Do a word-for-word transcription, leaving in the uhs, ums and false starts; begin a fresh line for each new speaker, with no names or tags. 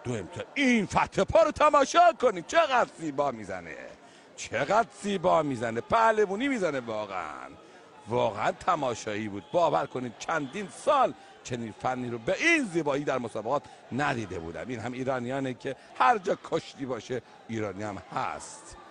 دو امتیاز. این فتح پا رو تماشا کنید چقدر زیبا میزنه، چقدر زیبا میزنه، پهلوونی میزنه، واقعا واقعا تماشایی بود. باور کنید چندین سال چنین فنی رو به این زیبایی در مسابقات ندیده بودم. این هم ایرانیانه که هر جا کشتی باشه ایرانی هم هست.